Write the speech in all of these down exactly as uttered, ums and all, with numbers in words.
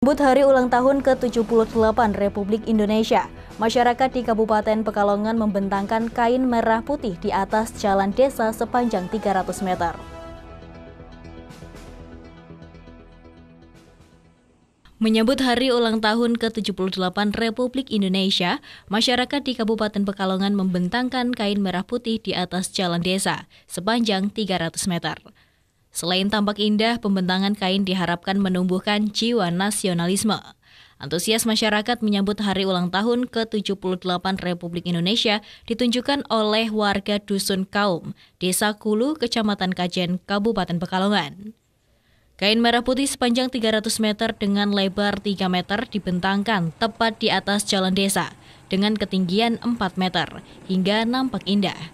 Menyambut hari ulang tahun ke tujuh puluh delapan Republik Indonesia, masyarakat di Kabupaten Pekalongan membentangkan kain merah putih di atas jalan desa sepanjang tiga ratus meter. Menyambut hari ulang tahun ke tujuh puluh delapan Republik Indonesia, masyarakat di Kabupaten Pekalongan membentangkan kain merah putih di atas jalan desa sepanjang tiga ratus meter. Selain tampak indah, pembentangan kain diharapkan menumbuhkan jiwa nasionalisme. Antusias masyarakat menyambut hari ulang tahun ke tujuh puluh delapan Republik Indonesia ditunjukkan oleh warga Dusun Kaum, Desa Kulu, Kecamatan Kajen, Kabupaten Pekalongan. Kain merah putih sepanjang tiga ratus meter dengan lebar tiga meter dibentangkan tepat di atas jalan desa dengan ketinggian empat meter hingga nampak indah.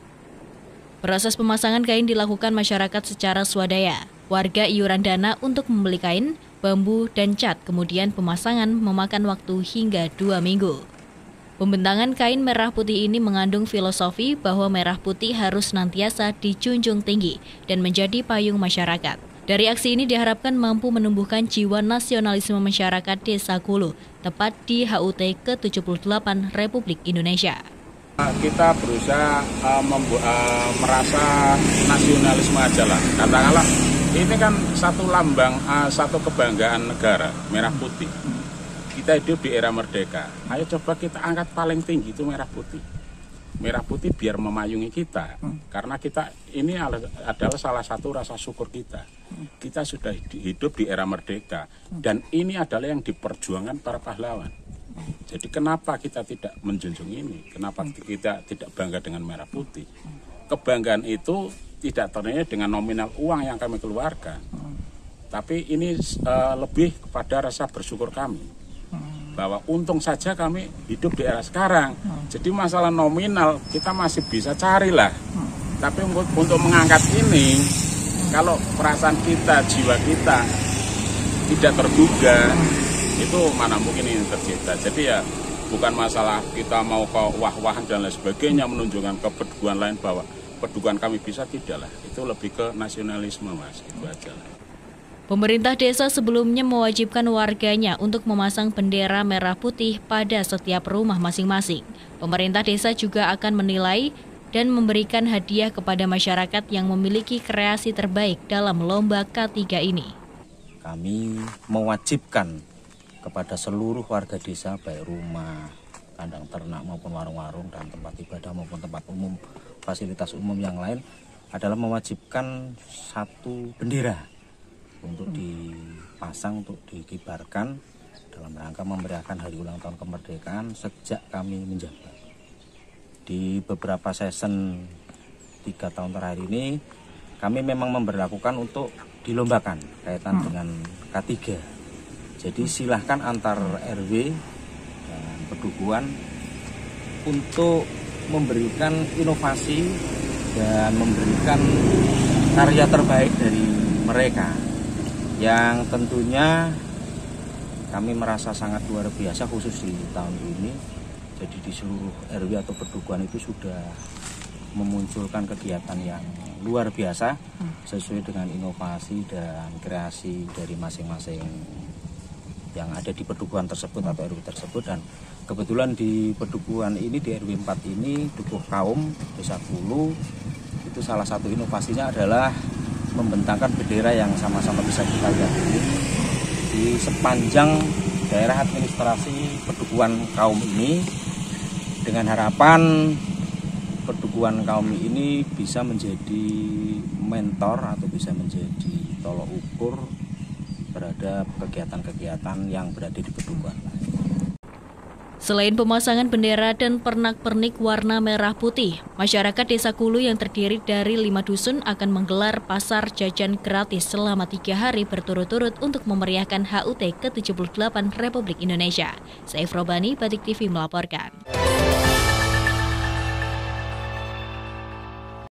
Proses pemasangan kain dilakukan masyarakat secara swadaya. Warga iuran dana untuk membeli kain, bambu, dan cat, kemudian pemasangan memakan waktu hingga dua minggu. Pembentangan kain merah putih ini mengandung filosofi bahwa merah putih harus senantiasa dijunjung tinggi dan menjadi payung masyarakat. Dari aksi ini diharapkan mampu menumbuhkan jiwa nasionalisme masyarakat Desa Kulu, tepat di H U T ke tujuh puluh delapan Republik Indonesia. Kita berusaha uh, membu- uh, merasa nasionalisme aja lah. Katakanlah ini kan satu lambang, uh, satu kebanggaan negara, merah putih. Kita hidup di era merdeka. Ayo coba kita angkat paling tinggi itu merah putih. Merah putih biar memayungi kita. Karena kita ini adalah salah satu rasa syukur kita. Kita sudah hidup di era merdeka. Dan ini adalah yang diperjuangkan para pahlawan. Jadi kenapa kita tidak menjunjung ini? Kenapa kita tidak bangga dengan merah putih? Kebanggaan itu tidak ternilai dengan nominal uang yang kami keluarkan. Tapi ini uh, lebih kepada rasa bersyukur kami. Bahwa untung saja kami hidup di era sekarang. Jadi masalah nominal kita masih bisa carilah. Tapi untuk, untuk mengangkat ini, kalau perasaan kita, jiwa kita tidak tergugah, itu mana mungkin ini tercipta. Jadi ya bukan masalah kita mau ke wah-wahan dan lain sebagainya, menunjukkan kepedulian lain bahwa pedulian kami bisa, tidak lah. Itu lebih ke nasionalisme, Mas, itu aja lah. Pemerintah desa sebelumnya mewajibkan warganya untuk memasang bendera merah putih pada setiap rumah masing-masing. Pemerintah desa juga akan menilai dan memberikan hadiah kepada masyarakat yang memiliki kreasi terbaik dalam lomba K tiga ini. Kami mewajibkan kepada seluruh warga desa, baik rumah, kandang ternak maupun warung-warung dan tempat ibadah maupun tempat umum, fasilitas umum yang lain, adalah mewajibkan satu bendera untuk dipasang, untuk dikibarkan dalam rangka memeriahkan hari ulang tahun kemerdekaan sejak kami menjabat. Di beberapa season tiga tahun terakhir ini, kami memang memberlakukan untuk dilombakan kaitan dengan K tiga. Jadi silahkan antar R W dan pedukuhan untuk memberikan inovasi dan memberikan karya terbaik dari mereka, yang tentunya kami merasa sangat luar biasa khusus di tahun ini. Jadi di seluruh R W atau pedukuhan itu sudah memunculkan kegiatan yang luar biasa sesuai dengan inovasi dan kreasi dari masing-masing yang ada di pedukuhan tersebut atau R W tersebut. Dan kebetulan di pedukuhan ini, di R W empat ini, Dukuh Kaum, Desa Kulu, itu salah satu inovasinya adalah membentangkan bendera yang sama-sama bisa kita lihat ini di sepanjang daerah administrasi pedukuhan Kaum ini, dengan harapan pedukuhan Kaum ini bisa menjadi mentor atau bisa menjadi tolok ukur terhadap kegiatan-kegiatan yang berada di pedukuhan. Selain pemasangan bendera dan pernak-pernik warna merah putih, masyarakat Desa Kulu yang terdiri dari lima dusun akan menggelar pasar jajan gratis selama tiga hari berturut-turut untuk memeriahkan H U T ke tujuh puluh delapan Republik Indonesia. Saif Robani, Batik T V melaporkan.